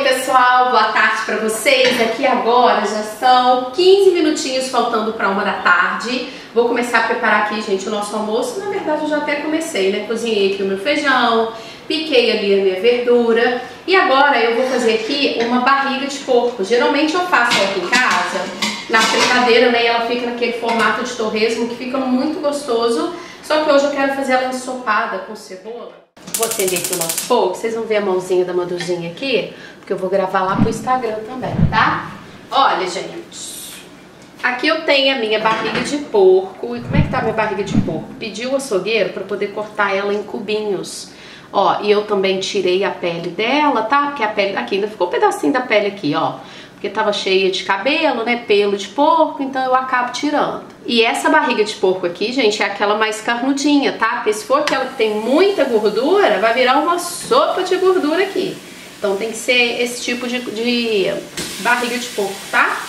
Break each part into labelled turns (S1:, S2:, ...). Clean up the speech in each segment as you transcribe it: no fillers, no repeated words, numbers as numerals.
S1: pessoal, boa tarde pra vocês. Aqui agora já são 15 minutinhos faltando pra 1 da tarde. Vou começar a preparar aqui, gente, o nosso almoço. Na verdade eu já até comecei, né? Cozinhei aqui o meu feijão, piquei ali a minha verdura. E agora eu vou fazer aqui uma barriga de porco. Geralmente eu faço ela aqui em casa, na fritadeira, né? E ela fica naquele formato de torresmo que fica muito gostoso. Só que hoje eu quero fazer ela ensopada com cebola. Vou acender aqui o nosso fogo, vocês vão ver a mãozinha da Maduzinha aqui, porque eu vou gravar lá pro Instagram também, tá? Olha, gente, aqui eu tenho a minha barriga de porco. E como é que tá a minha barriga de porco? Pedi o açougueiro pra poder cortar ela em cubinhos. Ó, e eu também tirei a pele dela, tá? Porque a pele, aqui ainda ficou um pedacinho da pele aqui, ó. Porque tava cheia de cabelo, né, pelo de porco, então eu acabo tirando. E essa barriga de porco aqui, gente, é aquela mais carnudinha, tá? Porque se for aquela que tem muita gordura, vai virar uma sopa de gordura aqui. Então tem que ser esse tipo de barriga de porco, tá?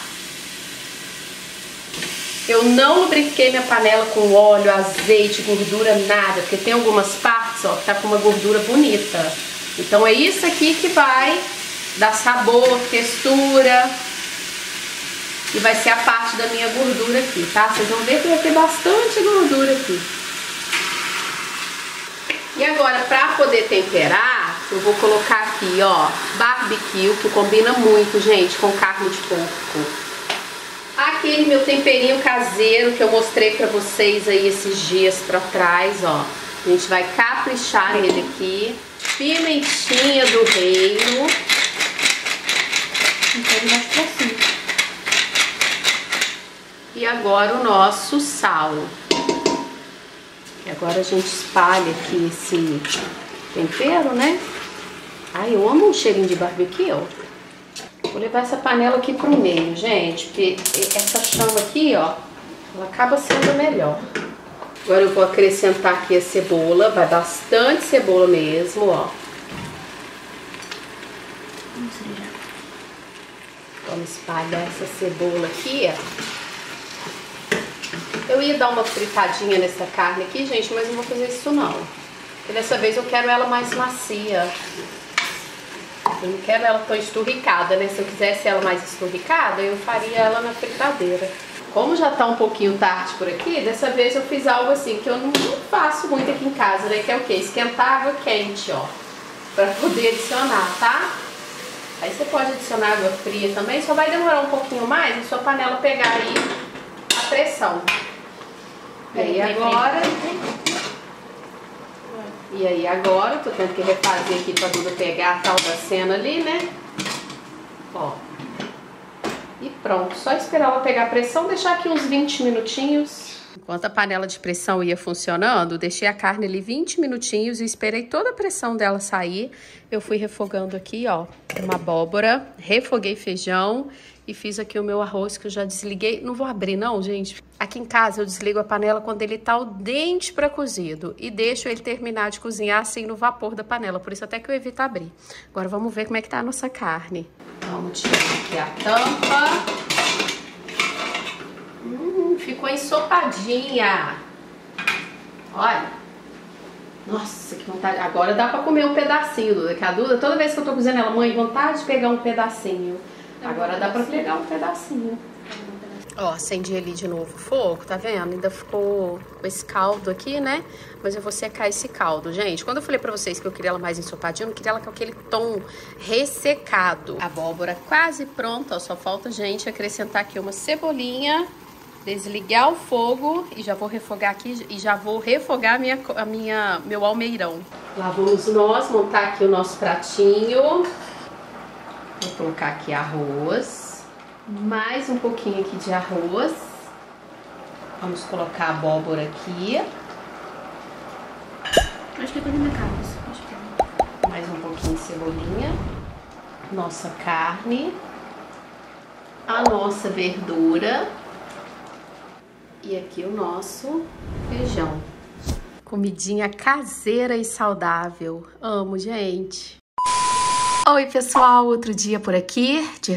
S1: Eu não lubrifiquei minha panela com óleo, azeite, gordura, nada, porque tem algumas partes, ó, que tá com uma gordura bonita. Então é isso aqui que vai dar sabor, textura, e vai ser a parte da minha gordura aqui, tá? Vocês vão ver que vai ter bastante gordura aqui. E agora, pra poder temperar, eu vou colocar aqui, ó, barbecue, que combina muito, gente, com carne de porco. Aquele meu temperinho caseiro que eu mostrei pra vocês aí esses dias pra trás, ó. A gente vai caprichar nele aqui. Pimentinha do reino. E agora o nosso sal. E agora a gente espalha aqui esse tempero, né? Ai, eu amo um cheirinho de barbecue. Vou levar essa panela aqui pro meio, gente, porque essa chama aqui, ó, ela acaba sendo melhor. Agora eu vou acrescentar aqui a cebola, vai bastante cebola mesmo, ó. Vamos espalhar essa cebola aqui, ó. Eu ia dar uma fritadinha nessa carne aqui, gente, mas não vou fazer isso não. Porque dessa vez eu quero ela mais macia. Eu não quero ela tão esturricada, né? Se eu quisesse ela mais esturricada, eu faria ela na fritadeira. Como já tá um pouquinho tarde por aqui, dessa vez eu fiz algo assim, que eu não faço muito aqui em casa, né? Que é o quê? Esquentar água quente, ó. Pra poder adicionar, tá? Aí você pode adicionar água fria também, só vai demorar um pouquinho mais a sua panela pegar aí a pressão. E aí agora, tô tendo que refazer aqui pra Duda pegar a tal da cena ali, né? Ó. E pronto, só esperar ela pegar a pressão, deixar aqui uns 20 minutinhos. Enquanto a panela de pressão ia funcionando, deixei a carne ali 20 minutinhos e esperei toda a pressão dela sair. Eu fui refogando aqui, ó, uma abóbora, refoguei feijão e fiz aqui o meu arroz que eu já desliguei. Não vou abrir não, gente. Aqui em casa eu desligo a panela quando ele tá ao dente para cozido e deixo ele terminar de cozinhar assim no vapor da panela, por isso até que eu evito abrir. Agora vamos ver como é que tá a nossa carne. Vamos tirar aqui a tampa. Ficou ensopadinha. Olha. Nossa, que vontade. Agora dá pra comer um pedacinho, Duda. Que a Duda, toda vez que eu tô cozinhando ela, mãe, vontade de pegar um pedacinho. Agora dá pra pegar um pedacinho. Ó, acendi ali de novo o fogo, tá vendo? Ainda ficou com esse caldo aqui, né? Mas eu vou secar esse caldo, gente. Quando eu falei pra vocês que eu queria ela mais ensopadinha, eu não queria ela com aquele tom ressecado. A abóbora quase pronta, ó. Só falta, gente, acrescentar aqui uma cebolinha. Desligar o fogo e já vou refogar aqui e já vou refogar meu almeirão. Lá vamos nós montar aqui o nosso pratinho. Vou colocar aqui arroz, mais um pouquinho aqui de arroz. Vamos colocar a abóbora aqui.
S2: Acho que é pra minha casa.
S1: Mais um pouquinho de cebolinha. Nossa carne. A nossa verdura. E aqui o nosso feijão. Comidinha caseira e saudável. Amo, gente. Oi pessoal, outro dia por aqui, dia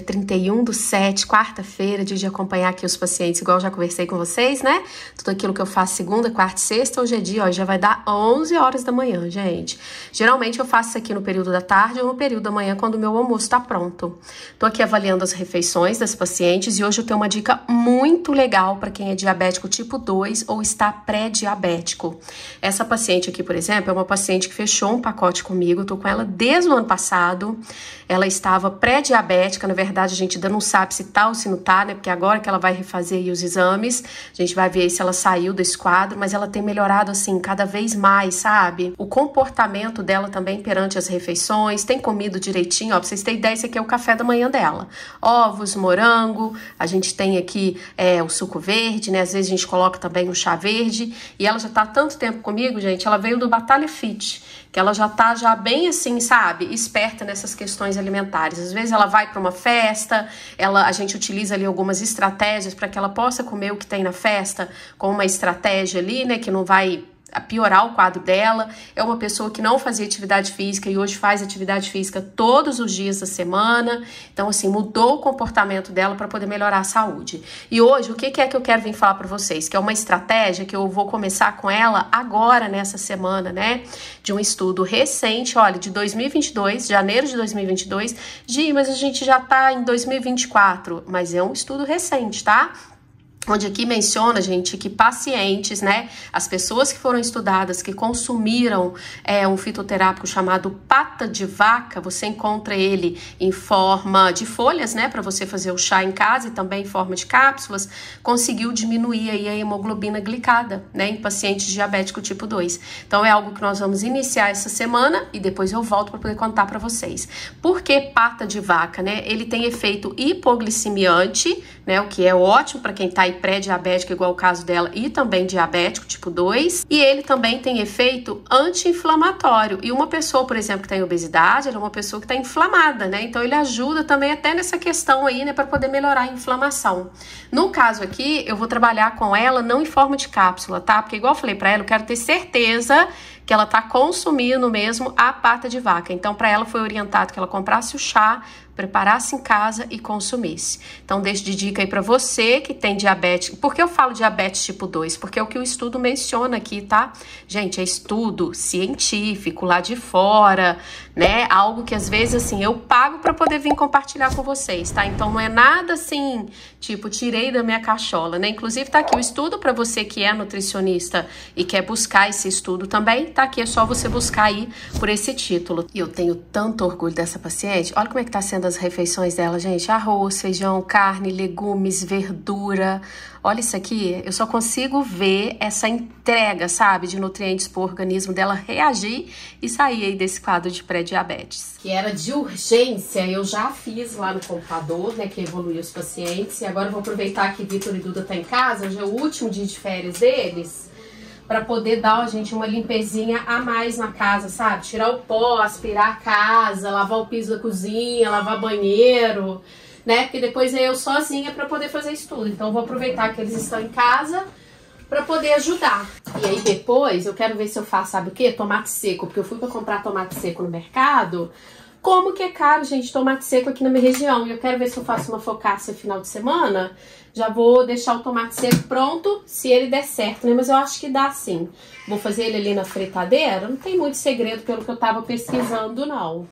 S1: 31/7, quarta-feira, dia de acompanhar aqui os pacientes, igual eu já conversei com vocês, né? Tudo aquilo que eu faço segunda, quarta e sexta, hoje é dia, ó, já vai dar 11 horas da manhã, gente. Geralmente eu faço isso aqui no período da tarde ou no período da manhã, quando o meu almoço tá pronto. Tô aqui avaliando as refeições das pacientes e hoje eu tenho uma dica muito legal para quem é diabético tipo 2 ou está pré-diabético. Essa paciente aqui, por exemplo, é uma paciente que fechou um pacote comigo, eu tô com ela desde o ano passado. Ela estava pré-diabética, na verdade a gente ainda não sabe se tá ou se não tá, né? Porque agora que ela vai refazer aí os exames, a gente vai ver se ela saiu desse quadro, mas ela tem melhorado assim cada vez mais, sabe? O comportamento dela também perante as refeições, tem comido direitinho, ó, pra vocês terem ideia, esse aqui é o café da manhã dela. Ovos, morango, a gente tem aqui o suco verde, né? Às vezes a gente coloca também o chá verde, e ela já tá há tanto tempo comigo, gente, ela veio do Batalha Fit, que ela já tá bem assim, sabe, esperta nessas questões alimentares. Às vezes ela vai para uma festa, a gente utiliza ali algumas estratégias para que ela possa comer o que tem na festa, com uma estratégia ali, né, que não vai piorar o quadro dela. É uma pessoa que não fazia atividade física e hoje faz atividade física todos os dias da semana. Então, assim, mudou o comportamento dela para poder melhorar a saúde. E hoje, o que é que eu quero vir falar para vocês? Que é uma estratégia que eu vou começar com ela agora, nessa semana, né? De um estudo recente, olha, de 2022, janeiro de 2022. Mas a gente já tá em 2024. Mas é um estudo recente, tá? Onde aqui menciona, gente, que pacientes, né, as pessoas que foram estudadas, que consumiram um fitoterápico chamado pata de vaca, você encontra ele em forma de folhas, né, para você fazer o chá em casa e também em forma de cápsulas, conseguiu diminuir aí a hemoglobina glicada, né, em pacientes diabético tipo 2. Então é algo que nós vamos iniciar essa semana e depois eu volto para poder contar para vocês. Por que pata de vaca, né? Ele tem efeito hipoglicemiante, né, o que é ótimo para quem tá pré-diabético, igual o caso dela, e também diabético tipo 2, e ele também tem efeito anti-inflamatório. E uma pessoa, por exemplo, que tem obesidade, ela é uma pessoa que está inflamada, né? Então ele ajuda também até nessa questão aí, né, para poder melhorar a inflamação. No caso aqui, eu vou trabalhar com ela não em forma de cápsula, tá? Porque igual eu falei para ela, eu quero ter certeza que ela tá consumindo mesmo a pata de vaca. Então, para ela foi orientado que ela comprasse o chá, preparasse em casa e consumisse. Então, deixo de dica aí para você que tem diabetes. Por que eu falo diabetes tipo 2? Porque é o que o estudo menciona aqui, tá? Gente, é estudo científico lá de fora, né? Algo que às vezes, assim, eu pago para poder vir compartilhar com vocês, tá? Então, não é nada assim, tipo, tirei da minha cachola, né? Inclusive, tá aqui o estudo para você que é nutricionista e quer buscar esse estudo também, tá aqui, é só você buscar aí por esse título. E eu tenho tanto orgulho dessa paciente. Olha como é que tá sendo as refeições dela, gente. Arroz, feijão, carne, legumes, verdura. Olha isso aqui, eu só consigo ver essa entrega, sabe, de nutrientes pro organismo dela reagir e sair aí desse quadro de pré-diabetes. Que era de urgência, eu já fiz lá no computador, né, que evoluiu os pacientes. E agora eu vou aproveitar que Vitor e Duda tá em casa, hoje é o último dia de férias deles, para poder dar, gente, uma limpezinha a mais na casa, sabe? Tirar o pó, aspirar a casa, lavar o piso da cozinha, lavar banheiro, né? Porque depois é eu sozinha para poder fazer isso tudo. Então eu vou aproveitar que eles estão em casa para poder ajudar. E aí depois eu quero ver se eu faço, sabe o quê? Tomate seco, porque eu fui para comprar tomate seco no mercado. Como que é caro, gente, tomate seco aqui na minha região. E eu quero ver se eu faço uma focaccia final de semana. Já vou deixar o tomate seco pronto, se ele der certo, né? Mas eu acho que dá sim. Vou fazer ele ali na fritadeira. Não tem muito segredo pelo que eu tava pesquisando, não.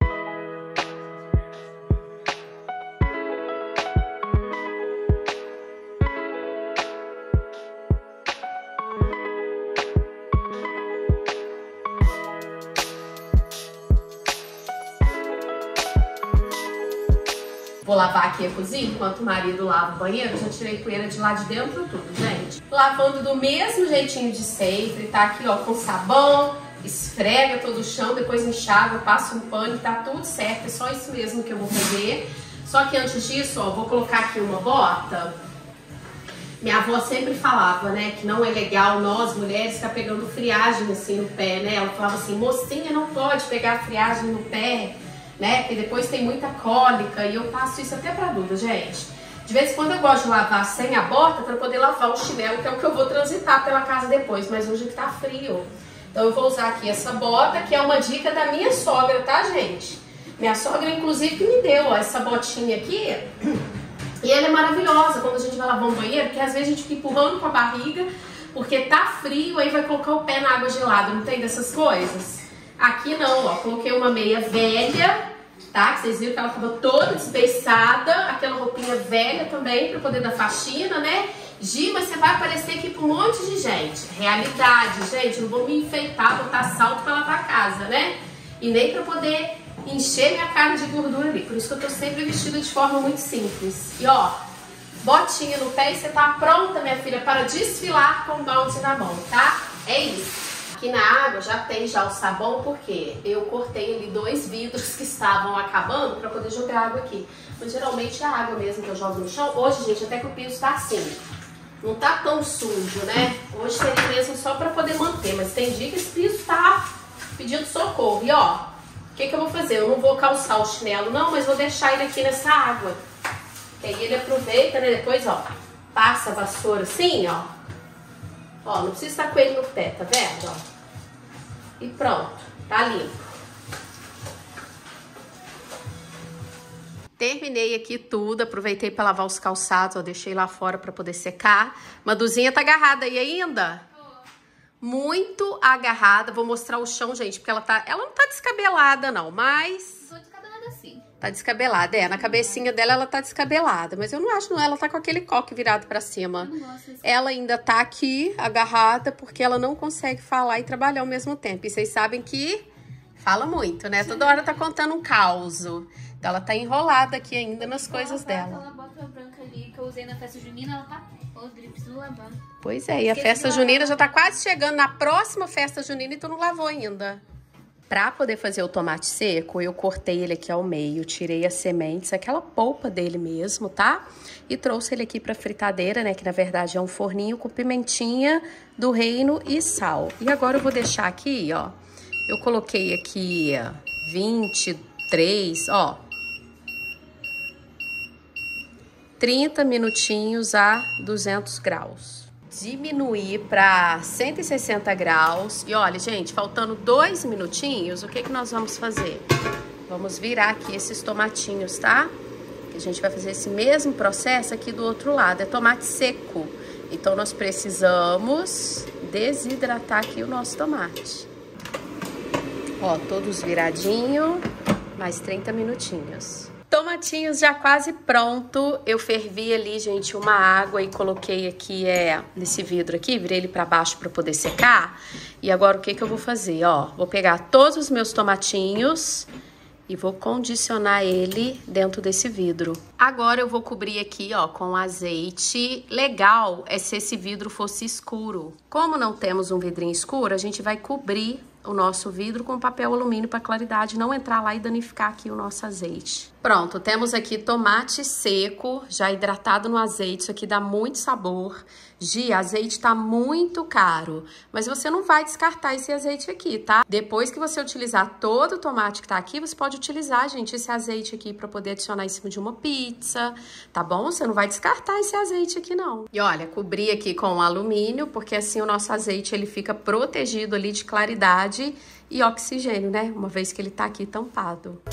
S1: Vou lavar aqui a cozinha enquanto o marido lava o banheiro. Já tirei poeira de lá de dentro tudo, gente. Lavando do mesmo jeitinho de sempre. Tá aqui, ó, com sabão. Esfrega todo o chão, depois enxágua, passa um pano e tá tudo certo. É só isso mesmo que eu vou fazer. Só que antes disso, ó, vou colocar aqui uma bota. Minha avó sempre falava, né, que não é legal nós, mulheres, ficar pegando friagem assim no pé, né? Ela falava assim, mocinha, não pode pegar friagem no pé, né? Porque depois tem muita cólica, e eu passo isso até pra Duda, gente. De vez em quando eu gosto de lavar sem a bota pra poder lavar o chinelo, que é o que eu vou transitar pela casa depois, mas hoje que tá frio. Então eu vou usar aqui essa bota, que é uma dica da minha sogra, tá, gente? Minha sogra, inclusive, que me deu ó, essa botinha aqui. E ela é maravilhosa quando a gente vai lavar um banheiro, porque às vezes a gente fica empurrando com a barriga, porque tá frio, aí vai colocar o pé na água gelada, não tem dessas coisas? Aqui não, ó, coloquei uma meia velha, tá? Que vocês viram que ela tava toda desbeiçada, aquela roupinha velha também, pra poder dar faxina, né? Gi, mas você vai aparecer aqui pra um monte de gente. Realidade, gente, não vou me enfeitar, botar salto pra lavar a casa, né? E nem pra poder encher minha cara de gordura ali. Por isso que eu tô sempre vestida de forma muito simples. E ó, botinha no pé e você tá pronta, minha filha, para desfilar com o balde na mão, tá? É isso. Aqui na água já tem já o sabão, porque eu cortei ali 2 vidros que estavam acabando para poder jogar água aqui. Mas geralmente é a água mesmo que eu jogo no chão. Hoje, gente, até que o piso tá assim. Não tá tão sujo, né? Hoje seria mesmo só para poder manter. Mas tem dia que esse piso tá pedindo socorro. E ó, o que eu vou fazer? Eu não vou calçar o chinelo não, mas vou deixar ele aqui nessa água. Que aí ele aproveita, né? Depois, ó, passa a vassoura assim, ó. Ó, não precisa estar com ele no pé, tá vendo? Ó. E pronto, tá limpo. Terminei aqui tudo, aproveitei para lavar os calçados, ó, deixei lá fora para poder secar. Maduzinha tá agarrada aí ainda? Muito agarrada. Vou mostrar o chão, gente, porque ela não tá descabelada não, mas...
S2: Tô descabelada assim.
S1: Tá descabelada, na cabecinha dela ela tá descabelada, mas eu não acho não, ela tá com aquele coque virado pra cima.
S2: Eu não gosto desse...
S1: Ela ainda tá aqui, agarrada, porque ela não consegue falar e trabalhar ao mesmo tempo. E vocês sabem que fala muito, né? Toda hora tá contando um caos. Então ela tá enrolada aqui ainda nas coisas dela.
S2: Aquela bota branca ali que eu usei na festa junina, ela tá podre, preciso lavar.
S1: Pois é, e a festa junina já tá quase chegando na próxima festa junina e tu não lavou ainda. Pra poder fazer o tomate seco, eu cortei ele aqui ao meio, tirei as sementes, aquela polpa dele mesmo, tá? E trouxe ele aqui pra fritadeira, né? Que na verdade é um forninho com pimentinha do reino e sal. E agora eu vou deixar aqui, ó. Eu coloquei aqui 23, ó. 30 minutinhos a 200 graus. Diminuir para 160 graus. E olha, gente, faltando 2 minutinhos, o que nós vamos fazer? Vamos virar aqui esses tomatinhos, tá? A gente vai fazer esse mesmo processo aqui do outro lado. É tomate seco. Então, nós precisamos desidratar aqui o nosso tomate. Ó, todos viradinho. Mais 30 minutinhos. Tomatinhos já quase pronto. Eu fervi ali, gente, uma água e coloquei aqui, nesse vidro aqui, virei ele pra baixo pra poder secar. E agora o que eu vou fazer, ó? Vou pegar todos os meus tomatinhos e vou condicionar ele dentro desse vidro. Agora eu vou cobrir aqui, ó, com azeite. Legal é se esse vidro fosse escuro. Como não temos um vidrinho escuro, a gente vai cobrir o nosso vidro com papel alumínio para a claridade não entrar lá e danificar aqui o nosso azeite. Pronto, temos aqui tomate seco, já hidratado no azeite. Isso aqui dá muito sabor. Gi, azeite tá muito caro, mas você não vai descartar esse azeite aqui, tá? Depois que você utilizar todo o tomate que tá aqui, você pode utilizar, gente, esse azeite aqui para poder adicionar em cima de uma pizza, tá bom? Você não vai descartar esse azeite aqui, não. E olha, cobri aqui com alumínio, porque assim o nosso azeite, ele fica protegido ali de claridade e oxigênio, né? Uma vez que ele tá aqui tampado.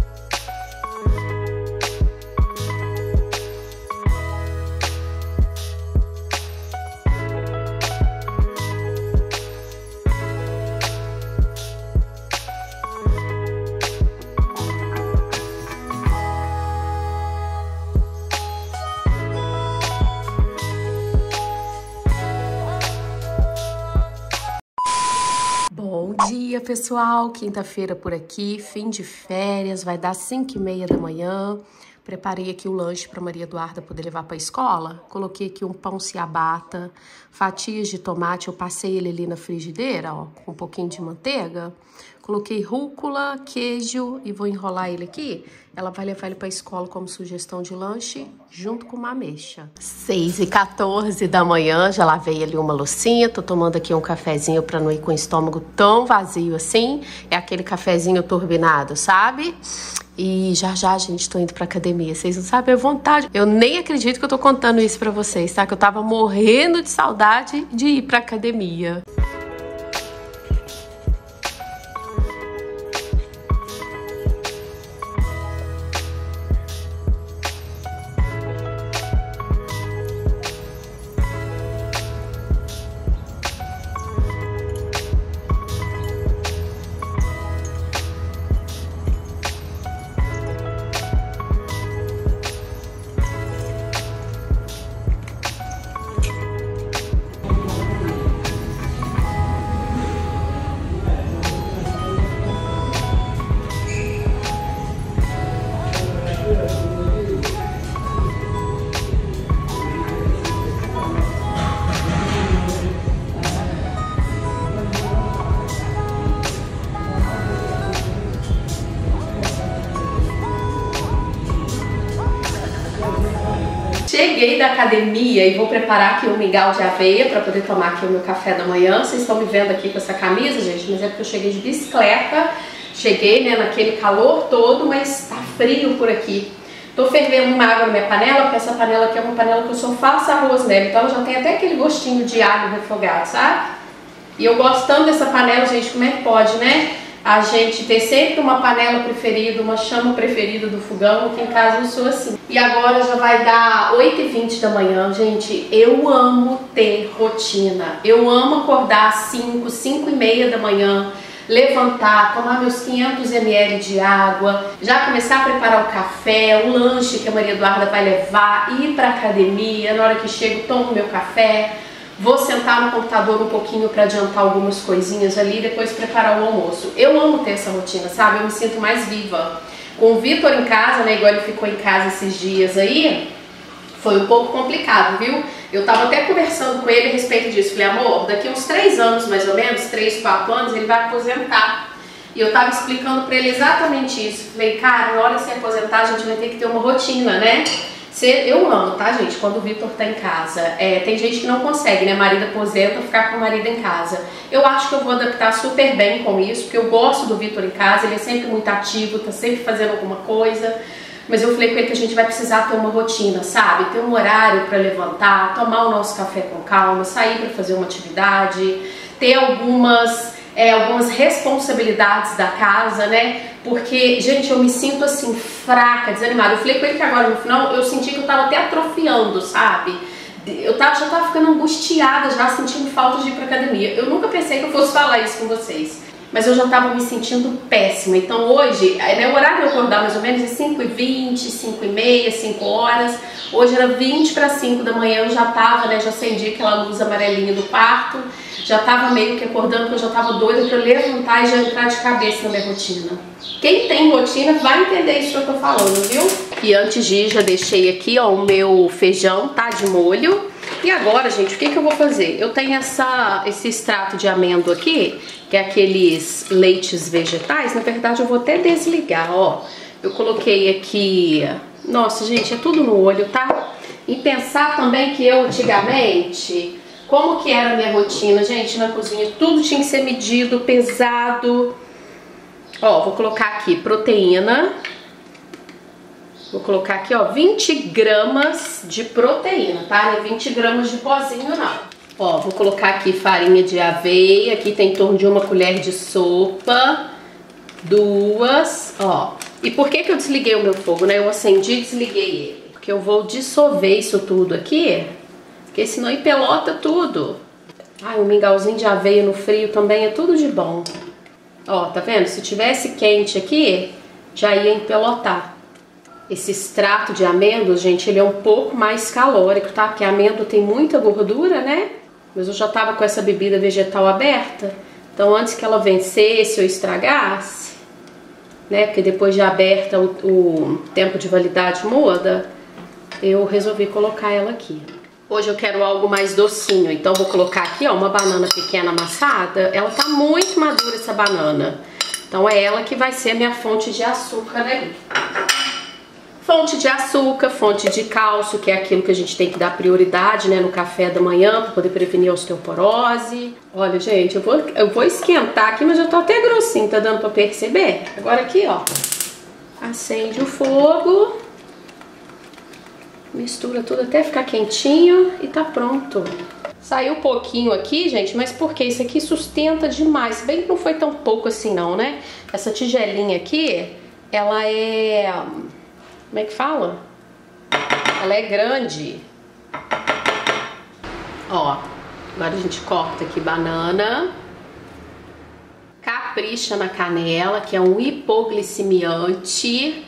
S1: Bom dia, pessoal! Quinta-feira por aqui, fim de férias, vai dar 5h30 da manhã. Preparei aqui o lanche para Maria Eduarda poder levar para a escola. Coloquei aqui um pão ciabatta, fatias de tomate, eu passei ele ali na frigideira, ó, com um pouquinho de manteiga. Coloquei rúcula, queijo e vou enrolar ele aqui. Ela vai levar ele para a escola como sugestão de lanche, junto com uma ameixa. 6h14 da manhã, já lavei ali uma loucinha, tô tomando aqui um cafezinho para não ir com o estômago tão vazio assim. É aquele cafezinho turbinado, sabe? E já, gente, tô indo pra academia. Vocês não sabem a vontade. Eu nem acredito que eu tô contando isso pra vocês, tá? Que eu tava morrendo de saudade de ir pra academia. Cheguei da academia e vou preparar aqui um mingau de aveia para poder tomar aqui o meu café da manhã. Vocês estão me vendo aqui com essa camisa, gente, mas é porque eu cheguei de bicicleta. Cheguei, né, naquele calor todo, mas tá frio por aqui. Tô fervendo uma água na minha panela, porque essa panela aqui é uma panela que eu só faço arroz nela, então ela já tem até aquele gostinho de alho refogado, sabe? E eu gosto tanto dessa panela, gente, como é que pode, né? A gente ter sempre uma panela preferida, uma chama preferida do fogão, que em casa eu sou assim. E agora já vai dar 8h20 da manhã, gente. Eu amo ter rotina. Eu amo acordar às 5, 5h30 da manhã, levantar, tomar meus 500 ml de água, já começar a preparar o café, o lanche que a Maria Eduarda vai levar, ir pra academia, na hora que chego tomo meu café, vou sentar no computador um pouquinho para adiantar algumas coisinhas ali e depois preparar o almoço. Eu amo ter essa rotina, sabe? Eu me sinto mais viva. Com o Vitor em casa, né, igual ele ficou em casa esses dias aí, foi um pouco complicado, viu? Eu tava até conversando com ele a respeito disso. Falei, amor, daqui uns 3 anos, mais ou menos, 3, 4 anos, ele vai aposentar. E eu tava explicando pra ele exatamente isso. Falei, cara, na hora de se aposentar, a gente vai ter que ter uma rotina, né? Eu amo, tá, gente? Quando o Vitor tá em casa. Tem gente que não consegue, né? Marido aposenta, ficar com o marido em casa. Eu acho que eu vou adaptar super bem com isso, porque eu gosto do Vitor em casa, ele é sempre muito ativo, tá sempre fazendo alguma coisa. Mas eu falei com ele que a gente vai precisar ter uma rotina, sabe? Ter um horário para levantar, tomar o nosso café com calma, sair para fazer uma atividade, ter algumas responsabilidades da casa, né? Porque, gente, eu me sinto assim, fraca, desanimada. Eu falei com ele que agora no final eu senti que eu tava até atrofiando, sabe? Eu já tava ficando angustiada, já sentindo falta de ir pra academia. Eu nunca pensei que eu fosse falar isso com vocês. Mas eu já tava me sentindo péssima. Então hoje, né, o horário de eu acordar mais ou menos é 5h20, 5h30, 5 horas. Hoje era 20 para 5 da manhã, eu já tava, né, já acendi aquela luz amarelinha do quarto. Já tava meio que acordando, porque eu já tava doida pra levantar e já entrar de cabeça na minha rotina. Quem tem rotina vai entender isso que eu tô falando, viu? E antes de ir, já deixei aqui, ó, o meu feijão, tá, de molho. E agora, gente, o que eu vou fazer? Eu tenho esse extrato de amêndoa aqui, que é aqueles leites vegetais. Na verdade, eu vou até desligar, ó. Eu coloquei aqui... Nossa, gente, é tudo no olho, tá? E pensar também que eu, antigamente... Como que era a minha rotina, gente, na cozinha? Tudo tinha que ser medido, pesado. Ó, vou colocar aqui proteína. Vou colocar aqui, ó, 20 gramas de proteína, tá? Não é 20 gramas de pozinho, não. Ó, vou colocar aqui farinha de aveia. Aqui tem em torno de 1 colher de sopa. 2, ó. E por que eu desliguei o meu fogo, né? Eu acendi e desliguei ele. Porque eu vou dissolver isso tudo aqui, porque senão empelota tudo. Ai, um mingauzinho de aveia no frio também é tudo de bom. Ó, tá vendo? Se tivesse quente aqui, já ia empelotar. Esse extrato de amêndoas, gente, ele é um pouco mais calórico, tá? Porque a amêndoa tem muita gordura, né? Mas eu já tava com essa bebida vegetal aberta. Então, antes que ela vencesse ou estragasse, né? Porque depois de aberta o tempo de validade muda, eu resolvi colocar ela aqui. Hoje eu quero algo mais docinho, então vou colocar aqui, ó, uma banana pequena amassada. Ela tá muito madura, essa banana. Então é ela que vai ser a minha fonte de açúcar, né? Fonte de açúcar, fonte de cálcio, que é aquilo que a gente tem que dar prioridade, né, no café da manhã, para poder prevenir a osteoporose. Olha, gente, eu vou esquentar aqui, mas já tá até grossinho, tá dando para perceber? Agora aqui, ó, acende o fogo. Mistura tudo até ficar quentinho e tá pronto. Saiu um pouquinho aqui, gente, mas porque isso aqui sustenta demais. Bem que não foi tão pouco assim não, né? Essa tigelinha aqui, ela é... Como é que fala? Ela é grande. Ó, agora a gente corta aqui banana. Capricha na canela, que é um hipoglicemiante.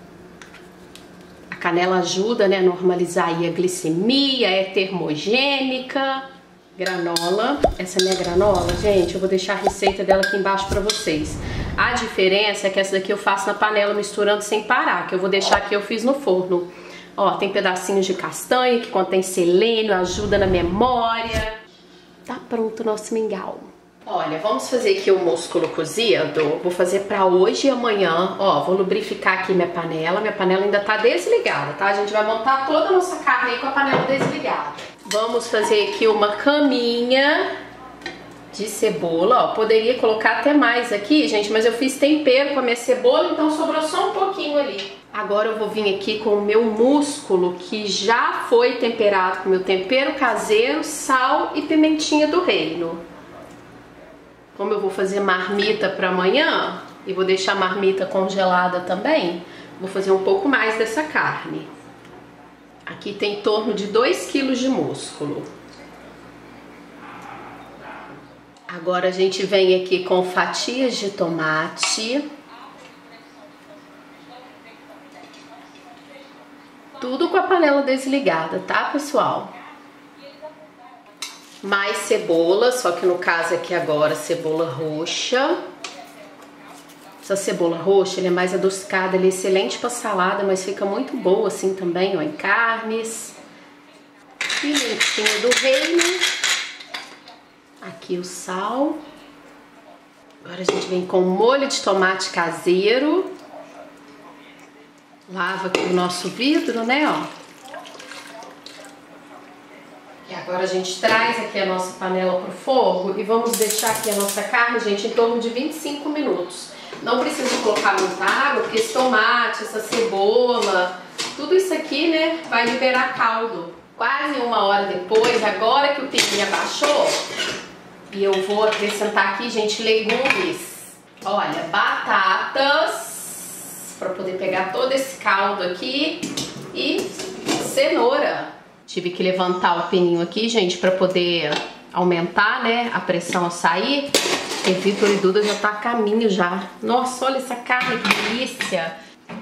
S1: A canela ajuda, né, a normalizar aí a glicemia, é termogênica. Granola, essa é minha granola, gente, eu vou deixar a receita dela aqui embaixo pra vocês. A diferença é que essa daqui eu faço na panela misturando sem parar, que eu vou deixar aqui, eu fiz no forno. Ó, tem pedacinhos de castanha que contém selênio, ajuda na memória. Tá pronto o nosso mingau. Olha, vamos fazer aqui o músculo cozido. Vou fazer pra hoje e amanhã. Ó, vou lubrificar aqui minha panela. Minha panela ainda tá desligada, tá? A gente vai montar toda a nossa carne aí com a panela desligada. Vamos fazer aqui uma caminha de cebola. Ó, poderia colocar até mais aqui, gente, mas eu fiz tempero com a minha cebola, então sobrou só um pouquinho ali. Agora eu vou vir aqui com o meu músculo, que já foi temperado com meu tempero caseiro, sal e pimentinha do reino. Como eu vou fazer marmita para amanhã e vou deixar a marmita congelada também, vou fazer um pouco mais dessa carne. Aqui tem em torno de 2 kg de músculo. Agora a gente vem aqui com fatias de tomate. Tudo com a panela desligada, tá, pessoal? Mais cebola, só que no caso aqui agora cebola roxa. Essa cebola roxa, ela é mais adocicada, ela é excelente para salada, mas fica muito boa assim também, ó, em carnes. Pimentinha do reino. Aqui o sal. Agora a gente vem com molho de tomate caseiro. Lava aqui o nosso vidro, né, ó. E agora a gente traz aqui a nossa panela pro fogo e vamos deixar aqui a nossa carne, gente, em torno de 25 minutos. Não precisa colocar muita água, porque esse tomate, essa cebola, tudo isso aqui, né, vai liberar caldo. Quase 1 hora depois, agora que o pininho abaixou, e eu vou acrescentar aqui, gente, legumes. Olha, batatas, para poder pegar todo esse caldo aqui, e cenoura. Tive que levantar o pininho aqui, gente, para poder aumentar, né, a pressão a sair. E Vitor e Duda já tá a caminho já. Nossa, olha essa carne, que delícia.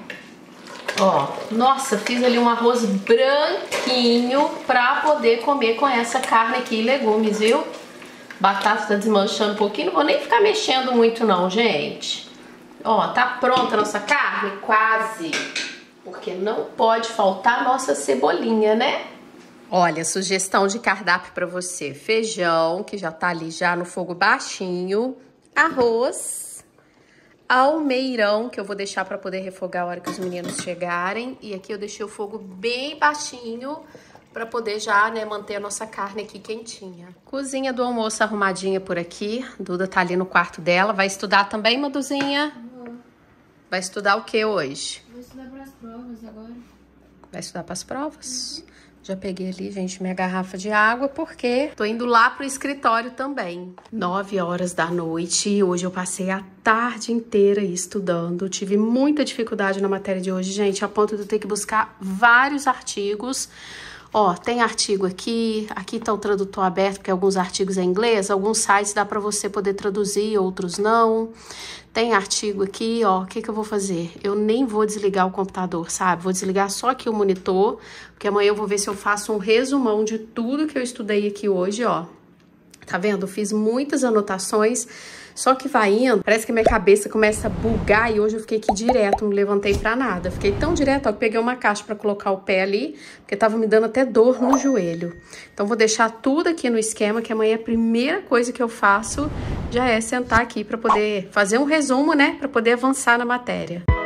S1: Ó, nossa, fiz ali um arroz branquinho pra poder comer com essa carne aqui e legumes, viu? Batata tá desmanchando um pouquinho, não vou nem ficar mexendo muito não, gente. Ó, tá pronta a nossa carne? Quase. Porque não pode faltar a nossa cebolinha, né? Olha, sugestão de cardápio para você. Feijão, que já tá ali já no fogo baixinho. Arroz. Almeirão, que eu vou deixar para poder refogar a hora que os meninos chegarem. E aqui eu deixei o fogo bem baixinho para poder já, né, manter a nossa carne aqui quentinha. Cozinha do almoço arrumadinha por aqui. Duda tá ali no quarto dela. Vai estudar também, Maduzinha? Vai estudar o que hoje?
S2: Vou estudar para as provas agora.
S1: Vai estudar para as provas? Já peguei ali, gente, minha garrafa de água, porque tô indo lá pro escritório também. 9 horas da noite e hoje eu passei a tarde inteira estudando. Tive muita dificuldade na matéria de hoje, gente, a ponto de eu ter que buscar vários artigos. Ó, tem artigo aqui tá o tradutor aberto, porque alguns artigos em inglês, alguns sites dá pra você poder traduzir, outros não. Tem artigo aqui, ó, o que eu vou fazer? Eu nem vou desligar o computador, sabe? Vou desligar só aqui o monitor, porque amanhã eu vou ver se eu faço um resumão de tudo que eu estudei aqui hoje, ó. Tá vendo? Eu fiz muitas anotações, só que vai indo, parece que minha cabeça começa a bugar e hoje eu fiquei aqui direto, não levantei pra nada. Fiquei tão direto, ó, que peguei uma caixa pra colocar o pé ali, porque tava me dando até dor no joelho. Então vou deixar tudo aqui no esquema, que amanhã a primeira coisa que eu faço já é sentar aqui pra poder fazer um resumo, né, pra poder avançar na matéria.